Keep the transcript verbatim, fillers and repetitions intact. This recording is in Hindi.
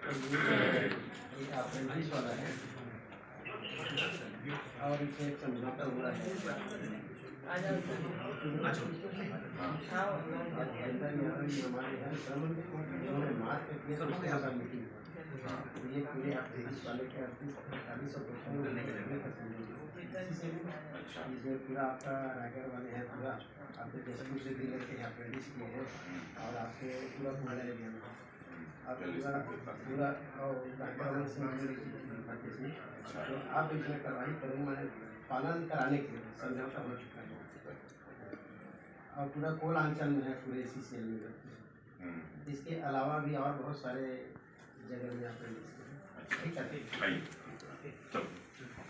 एक अप्रेंटिस वाला है और इसे एक समझौता हुआ है। हमारे हैं श्रमण उन्होंने मार्च में किया तो उसके साथ मीटिंग हुआ। तो ये पूरे अप्रेंटिस वाले के अड़तीस पैंतालीस सौ क्वेश्चन इसमें पूरा आपका रायगढ़ वाले हैं, पूरा आपके जैसलमेर से भी लड़के हैं अप्रेंटिस किए हैं और आपके पूरा पूरा एरिया में आप पूरा पूरा और रायगढ़ से तो आप इसमें कार्रवाई करेंगे, मैंने पालन कराने के लिए समझौता हो चुका है और पूरा कोल अंचल में है पूरे इसी सेल में। इसके अलावा भी और बहुत सारे जगह में आप ठीक है।